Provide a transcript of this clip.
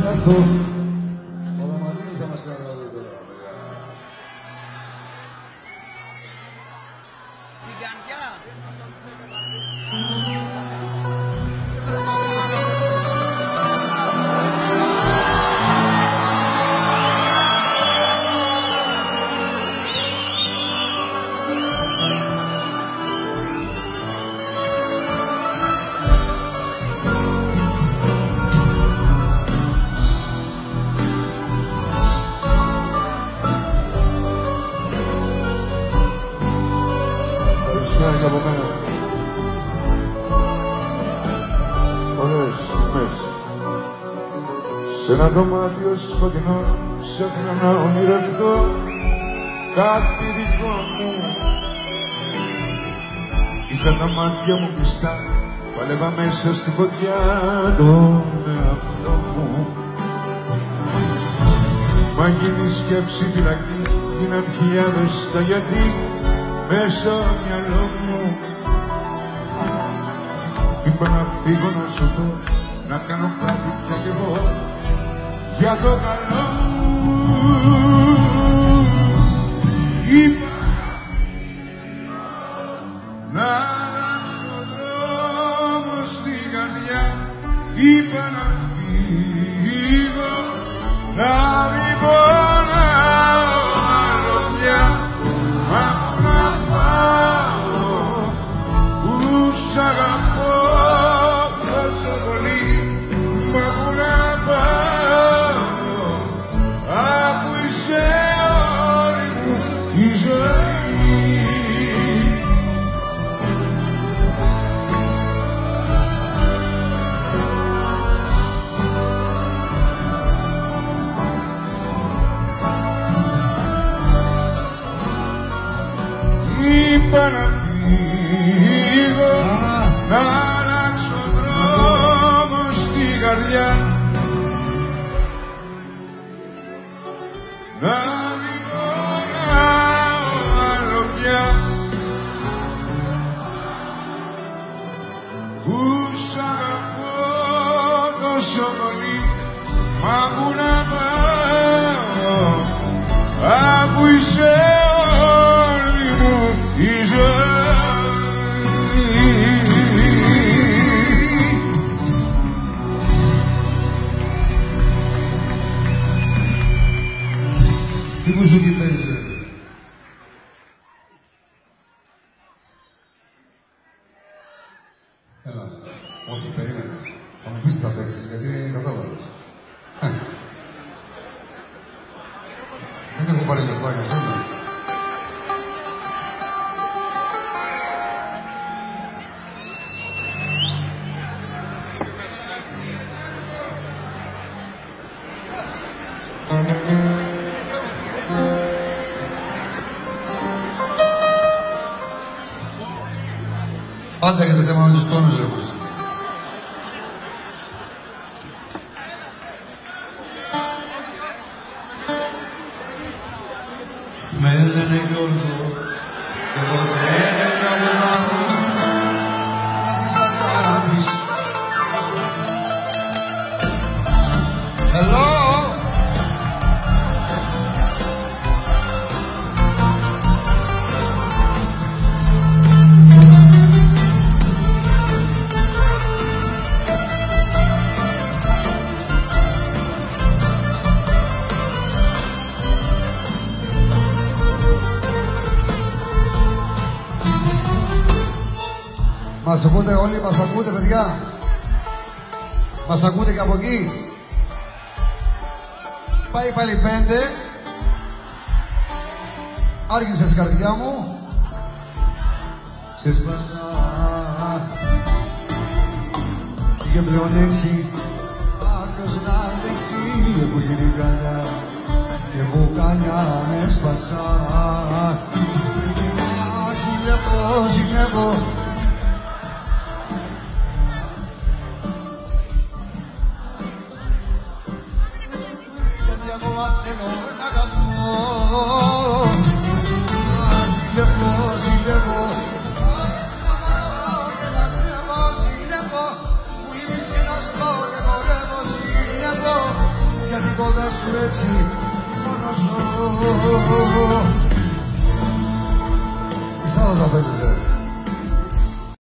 έρθω. Ο Δαματίνος θα μας κάνει τώρα. Στην καρδιά. Και από μένα. Ωραίες στιγμές. Σ' ένα δωμάτιο σκοτεινό ψάχνω να ονειρευτώ κάτι δικό μου. Είχα τα μάτια μου κλειστά, πάλευα μέσα στη φωτιά τον εαυτό μου. Μα γίνει η σκέψη φυλακή, γίναν χιλιάδες τα γιατί μέσα στο μυαλό μου. Είπα να φύγω να σωθώ, να κάνω κάτι πια κι εγώ για το καλό μου. Είπα να αλλάξω δρόμο στην καρδιά, είπα να φύγω, να μην πονάω άλλο πια. Σ' αγαπώ τόσο πολύ, μα πού να πάω, αφού είσαι όλη μου η ζωή. Είπα να φύγω, να αλλάξω δρόμο στην καρδιά, να μην πονάω άλλο πια, που σ' αγαπώ τόσο πολύ, μα πού να πάω, αφού είσαι όλη μου η ζωή. Τι μουσική παίζει? Έλα, όχι, περίμενε. Θα μου πεις τι θα παίξεις, γιατί κατάλαβες. Δεν έχω πάρει λεφτά για αυτό. Πάντα έχετε θέμα με τους τόνους, ρε Κώστα. Με λένε Γιώργο και ποτέ να βολάρω να τις αγάπης. Hello! Μας ακούτε όλοι, μας ακούτε παιδιά? Μας ακούτε και από εκεί? Πάει πάλι 5. Άργησες καρδιά μου. Ξέσπασα για πλέον 6. Άκρος να αντέξει που γίνει καλιά και που καλιά με σπασά. Ζηλεύω ζηλεύω, μου είπες και να στο, δεν μπορεύω, ζηλεύω. σου έτσι μόνο ζω. Μισά θα τα πέτετε.